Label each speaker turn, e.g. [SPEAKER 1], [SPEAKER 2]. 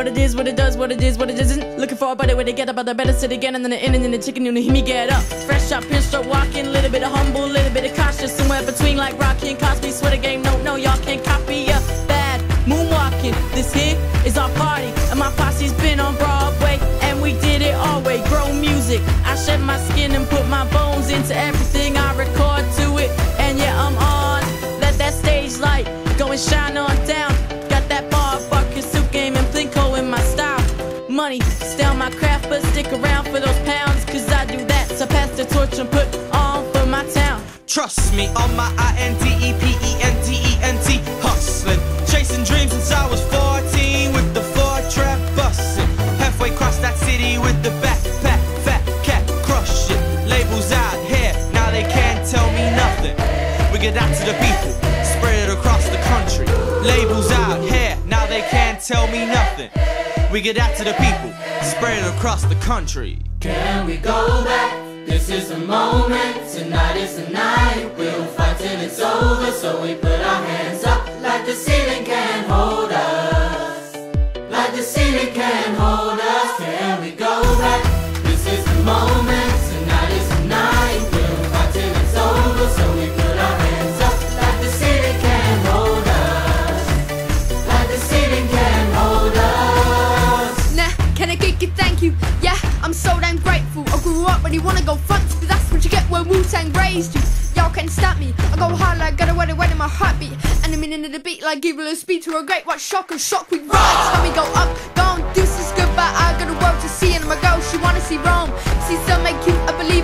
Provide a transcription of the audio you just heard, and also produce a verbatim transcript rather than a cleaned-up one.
[SPEAKER 1] what it is, what it does, what it is, what it isn't. Looking for a better way to get up out the better sit again, and then the in and then the chicken, you know, hear me get up. Fresh up, pinstripe walking, little bit of humble, little bit of cautious, somewhere between like Rocky and Cosby. Swear the game, no, no, y'all can't copy ya. Bad moonwalking, this here is our party, and my posse's been on Broadway, and we did it all way. Grow music, I shed my skin and put my bones into everything I record to it, and yeah, I'm on. Let that stage light go and shine on down. Got that bar, bucket, suit game, and Plinko in my style. Money, stay on my craft, but stick around for those pounds, cause I do that to pass the torch and put on for my town.
[SPEAKER 2] Trust me, on my I N D E P E N T E N T, hustling, chasing dreams since I was fourteen, with the Ford trap busting, halfway across that city with the backpack, fat cat, crush it. Labels out here, now they can't tell me nothing. We get out to the people, spread it across the country. Labels out here, now they can't tell me nothing. We get out to the people, spread it across the country.
[SPEAKER 3] Can we go back? This is the moment, tonight is the night. We'll fight till it's over, so we put our hands up like the ceiling can't hold us. Like the ceiling can't hold us. Can we go back? This is the moment, tonight is the night. We'll fight till it's over, so we put our hands up like the ceiling can't hold us. Like the ceiling can't hold us.
[SPEAKER 4] Nah, can I kick it? Thank you. Yeah, I'm so damn grateful. I grew up when you wanna go front, but that's what you get when Wu-Tang raised you. Y'all can't stop me. I go hard like got a way to wait in my heartbeat, and I'm in the beat like give a speed to a great white shock or shock we rise. Let me go up, gone, deuces goodbye. I got a world to see, and my girl she wanna see Rome. See some make you a believer.